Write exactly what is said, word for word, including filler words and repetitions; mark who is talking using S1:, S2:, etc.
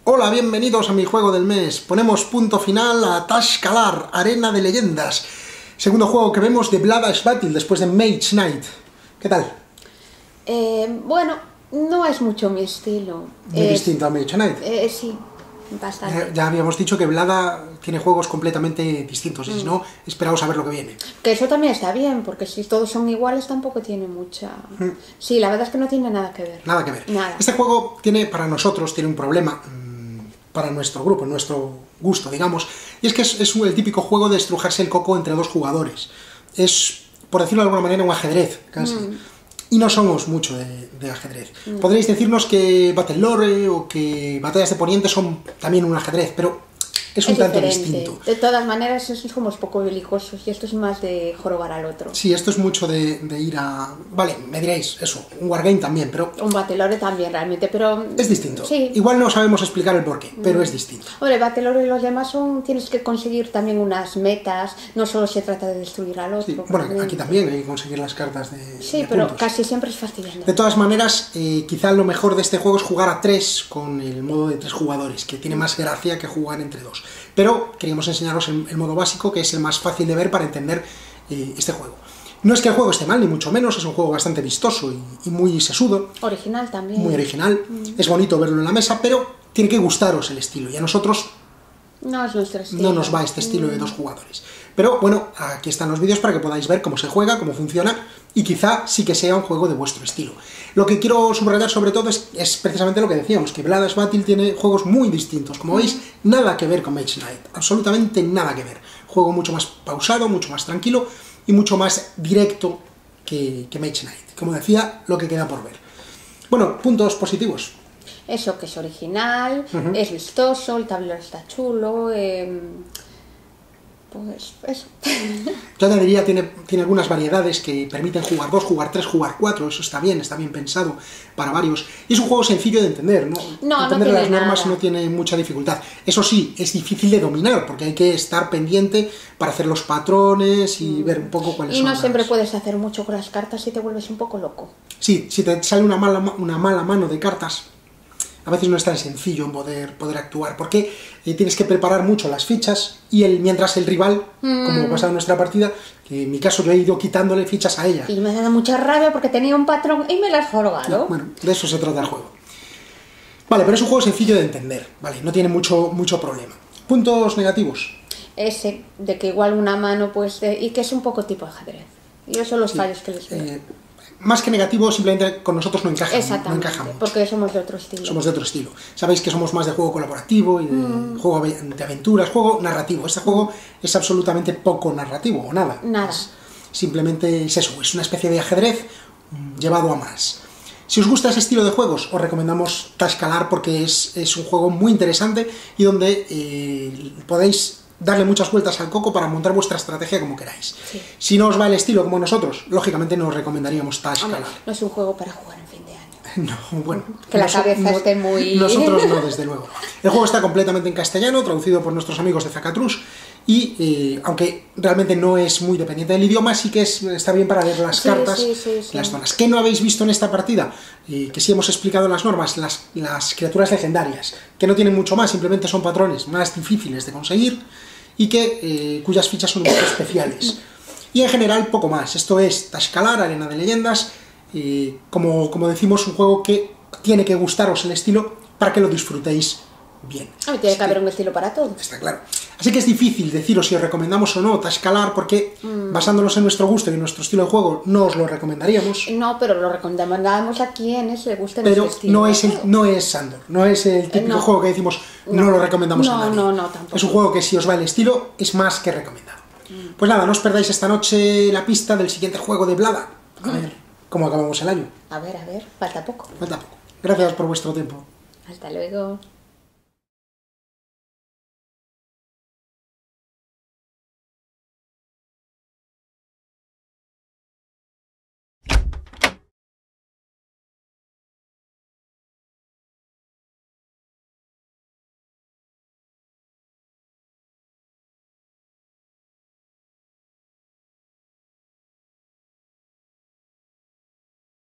S1: Hola, bienvenidos a mi juego del mes. Ponemos punto final a Tashkalar, Arena de Leyendas. Segundo juego que vemos de Blood Ash Battle después de Mage Knight. ¿Qué tal?
S2: Eh, bueno, no es mucho mi estilo.
S1: Muy
S2: es,
S1: distinto a Mage Knight.
S2: Eh, sí, bastante.
S1: Ya, ya habíamos dicho que Blada tiene juegos completamente distintos, y mm. si no, esperaos a ver lo que viene.
S2: Que eso también está bien, porque si todos son iguales tampoco tiene mucha... Mm. Sí, la verdad es que no tiene nada que ver.
S1: Nada que ver.
S2: Nada.
S1: Este juego tiene, para nosotros, tiene un problema, mmm, para nuestro grupo, nuestro gusto, digamos, y es que es, es el típico juego de estrujarse el coco entre dos jugadores. Es, por decirlo de alguna manera, un ajedrez, casi. Mm. Y no somos mucho de, de ajedrez. Mm. Podréis decirnos que Battle Lore o que Batallas de Poniente son también un ajedrez, pero es un es tanto
S2: diferente.
S1: distinto.
S2: De todas maneras, somos poco belicosos y esto es más de jorobar al otro.
S1: Sí, esto es mucho de, de ir a... Vale, me diréis, eso, un Wargame también, pero...
S2: Un Battle Lore también, realmente, pero...
S1: Es distinto.
S2: Sí.
S1: Igual no sabemos explicar el porqué, pero mm. es distinto.
S2: Hombre, Battle Lore y los demás son... Tienes que conseguir también unas metas, no solo se trata de destruir al otro.
S1: Sí. Bueno, también. Aquí también hay que conseguir las cartas de
S2: Sí,
S1: de
S2: pero
S1: puntos.
S2: Casi siempre es fastidiante.
S1: De todas maneras, eh, quizá lo mejor de este juego es jugar a tres con el modo de tres jugadores, que tiene más gracia que jugar entre dos. Pero queríamos enseñaros el, el modo básico, que es el más fácil de ver para entender eh, este juego. No es que el juego esté mal, ni mucho menos, es un juego bastante vistoso y, y muy sesudo.
S2: Original también.
S1: Muy original. Mm. Es bonito verlo en la mesa, pero tiene que gustaros el estilo, y a nosotros
S2: no es nuestro estilo.
S1: No nos va este estilo mm. de dos jugadores. Pero bueno, aquí están los vídeos para que podáis ver cómo se juega, cómo funciona, y quizá sí que sea un juego de vuestro estilo. Lo que quiero subrayar sobre todo es, es precisamente lo que decíamos, que Blood Ash Battle tiene juegos muy distintos. Como mm. veis, nada que ver con Mage Knight, absolutamente nada que ver. Juego mucho más pausado, mucho más tranquilo y mucho más directo que, que Mage Knight. Como decía, lo que queda por ver. Bueno, puntos positivos.
S2: Eso, que es original, uh-huh. es vistoso, el tablero está chulo, eh, pues eso.
S1: Yo te diría, tiene, tiene algunas variedades que permiten jugar dos, jugar tres, jugar cuatro, eso está bien, está bien pensado para varios. Y es un juego sencillo de entender, ¿no?
S2: No,
S1: entender
S2: no
S1: las normas
S2: nada.
S1: no tiene mucha dificultad. Eso sí, es difícil de dominar, porque hay que estar pendiente para hacer los patrones y mm. ver un poco cuáles
S2: y
S1: son
S2: Y no
S1: las...
S2: siempre puedes hacer mucho con las cartas y te vuelves un poco loco.
S1: Sí, si te sale una mala, una mala mano de cartas, a veces no es tan sencillo en poder, poder actuar, porque eh, tienes que preparar mucho las fichas, y el, mientras el rival, mm. como ha pasado en nuestra partida, que en mi caso yo he ido quitándole fichas a ella.
S2: Y me ha dado mucha rabia porque tenía un patrón y me las has jorobado.
S1: No, bueno, de eso se trata el juego. Vale, pero es un juego sencillo de entender, vale, no tiene mucho, mucho problema. Puntos negativos.
S2: Ese, de que igual una mano, pues, de, y que es un poco tipo ajedrez. Y esos son los sí, fallos que les veo. Eh,
S1: Más que negativo, simplemente con nosotros no encaja,
S2: Exactamente,
S1: no encaja mucho.
S2: Porque somos de otro estilo.
S1: Somos de otro estilo. Sabéis que somos más de juego colaborativo y de mm. juego de aventuras, juego narrativo. Este juego es absolutamente poco narrativo, o nada.
S2: Nada.
S1: Es, simplemente es eso, es una especie de ajedrez llevado a más. Si os gusta ese estilo de juegos, os recomendamos Tashkalar, porque es, es un juego muy interesante y donde eh, podéis darle muchas vueltas al coco para montar vuestra estrategia como queráis. Sí. Si no os va el estilo como nosotros, lógicamente no os recomendaríamos Tashkalar.
S2: No es un juego para jugar en fin de año.
S1: No, bueno.
S2: Que la cabeza no, esté muy...
S1: Nosotros no, desde luego. El juego está completamente en castellano, traducido por nuestros amigos de Zacatrus, y eh, aunque realmente no es muy dependiente del idioma, sí que es, está bien para leer las
S2: sí,
S1: cartas,
S2: sí, sí, sí.
S1: las zonas. ¿Qué no habéis visto en esta partida? Eh, que sí hemos explicado las normas, las, las criaturas legendarias, que no tienen mucho más, simplemente son patrones más difíciles de conseguir, y que, eh, cuyas fichas son un poco especiales. Y en general poco más. Esto es Tashkalar, Arena de Leyendas, eh, como, como decimos, un juego que tiene que gustaros el estilo para que lo disfrutéis bien.
S2: A mí tiene que haber un estilo para todo.
S1: Está claro. Así que es difícil deciros si os recomendamos o no Tashkalar, porque mm. basándonos en nuestro gusto y en nuestro estilo de juego, no os lo recomendaríamos.
S2: No, pero lo recomendamos a quienes le guste
S1: pero
S2: nuestro estilo.
S1: No es, el, no es Sandor, no es el típico no. juego que decimos no, no lo recomendamos
S2: no,
S1: a nadie.
S2: No, no, tampoco.
S1: Es un juego que si os va el estilo, es más que recomendado. Mm. Pues nada, no os perdáis esta noche la pista del siguiente juego de Blada. A mm. ver cómo acabamos el año.
S2: A ver, a ver, falta poco.
S1: Falta poco. Gracias por vuestro tiempo.
S2: Hasta luego.